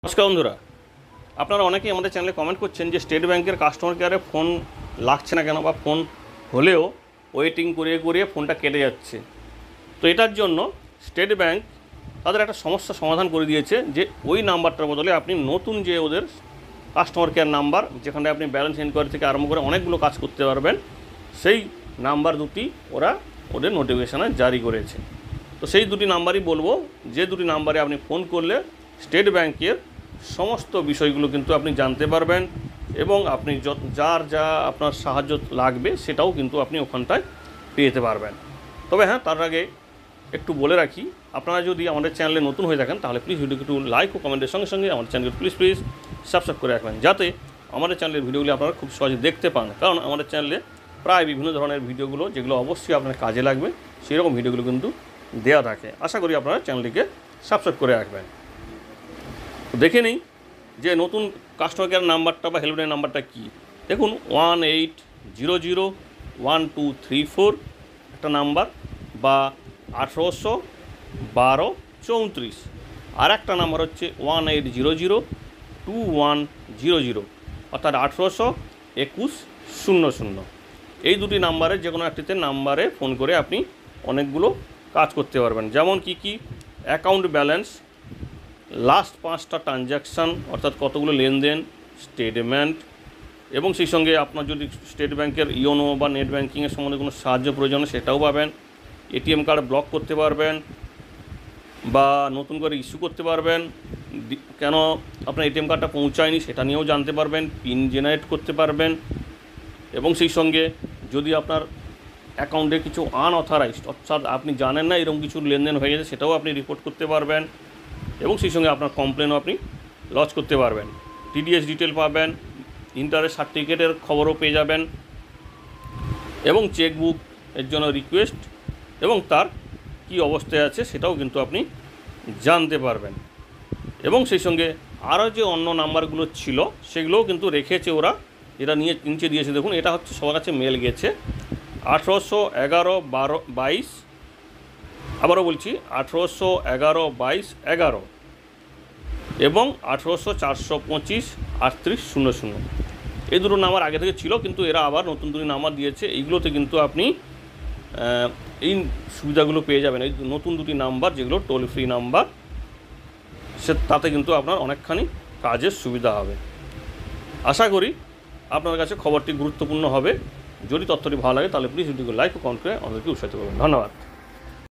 নমস্কার বন্ধুরা, আপনারা অনেকেই আমাদের চ্যানেলে কমেন্ট করছেন যে স্টেট ব্যাংকের কাস্টমার কেয়ারে ফোন লাগছে না কেন, বা ফোন হলেও ওয়েটিং করিয়ে করিয়ে ফোনটা কেটে যাচ্ছে। তো এটার জন্য স্টেট ব্যাংক তাদের একটা সমস্যার সমাধান করে দিয়েছে যে ওই নাম্বারটার বদলে আপনি নতুন যে ওদের কাস্টমার কেয়ার নাম্বার, যেখানে আপনি ব্যালেন্স এনকোয়ারি থেকে আরম্ভ করে অনেকগুলো কাজ করতে পারবেন, সেই নাম্বার দুটি ওদের নোটিফিকেশানে জারি করেছে। তো সেই দুটি নাম্বারই বলবো, যে দুটি নাম্বারে আপনি ফোন করলে স্টেট ব্যাংকের সমস্ত বিষয়গুলো কিন্তু আপনি জানতে পারবেন, এবং আপনি যার যা আপনার সাহায্য লাগবে সেটাও কিন্তু আপনি ওখানটায় পেয়ে যেতে পারবেন। তবে হ্যাঁ, তার আগে একটু বলে রাখি, আপনারা যদি আমাদের চ্যানেলে নতুন হয়ে থাকেন তাহলে প্লিজ ভিডিওকে একটু লাইক ও কমেন্টের সঙ্গে সঙ্গে আমাদের চ্যানেলকে প্লিজ সাবস্ক্রাইব করে রাখবেন, যাতে আমাদের চ্যানেলের ভিডিওগুলি আপনারা খুব সহজে দেখতে পান। কারণ আমাদের চ্যানেলে প্রায় বিভিন্ন ধরনের ভিডিওগুলো, যেগুলো অবশ্যই আপনার কাজে লাগবে, সেই রকম ভিডিওগুলো কিন্তু দেওয়া থাকে। আশা করি আপনারা চ্যানেলটিকে সাবস্ক্রাইব করে রাখবেন। দেখে নিই যে নতুন কাস্টমার কেয়ার নাম্বারটা বা হেল্পলাইন নাম্বারটা কী। দেখুন, 18001234 একটা নাম্বার, বা 18001234। আর একটা নাম্বার হচ্ছে 18002100, অর্থাৎ 18002100। এই দুটি নাম্বারের যে কোনো একটিতে নাম্বারে ফোন করে আপনি অনেকগুলো কাজ করতে পারবেন। যেমন কি অ্যাকাউন্ট ব্যালেন্স, লাস্ট 5টা ট্রানজ্যাকশান অর্থাৎ কতগুলো লেনদেন, স্টেটমেন্ট, এবং সেই সঙ্গে আপনার যদি স্টেট ব্যাংকের ইওনো বা নেট ব্যাংকিংয়ের সম্বন্ধে কোনো সাহায্য প্রয়োজন সেটাও পাবেন। এটিএম কার্ড ব্লক করতে পারবেন বা নতুন করে ইস্যু করতে পারবেন, কেন আপনার এটিএম কার্ডটা পৌঁছায়নি সেটা নিয়েও জানতে পারবেন, পিন জেনারেট করতে পারবেন, এবং সেই সঙ্গে যদি আপনার অ্যাকাউন্টে কিছু আনঅথরাইজড, অর্থাৎ আপনি জানেন না এরকম কিছু লেনদেন হয়ে গেছে, সেটাও আপনি রিপোর্ট করতে পারবেন, এবং সেই সঙ্গে আপনার কমপ্লেনও আপনি লজ করতে পারবেন। টিডিএস ডিটেল পাবেন, ইন্টারেস্ট সার্টিফিকেটের খবরও পেয়ে যাবেন, এবং চেকবুক এর জন্য রিকোয়েস্ট এবং তার কি অবস্থায় আছে সেটাও কিন্তু আপনি জানতে পারবেন। এবং সেই সঙ্গে আরও যে অন্য নাম্বারগুলো ছিল সেগুলোও কিন্তু রেখেছে ওরা, এটা নিচে দিয়েছে। দেখুন, এটা হচ্ছে সবার কাছে মেল গেছে 18111222, আবারও বলছি 18112211, এবং 180045253800। এই দুটো নাম্বার আগে থেকে ছিল, কিন্তু এরা আবার নতুন দুটি নাম্বার দিয়েছে। এইগুলোতে কিন্তু আপনি এই সুবিধাগুলো পেয়ে যাবেন। এই নতুন দুটি নাম্বার যেগুলো টোল ফ্রি নাম্বার, তাতে কিন্তু আপনার অনেকখানি কাজের সুবিধা হবে। আশা করি আপনার কাছে খবরটি গুরুত্বপূর্ণ হবে। যদি তথ্যটি ভালো লাগে তাহলে প্লিজ ভিডিওকে লাইক ও কমেন্ট করে আমাদেরকে উৎসাহিত করবেন। ধন্যবাদ।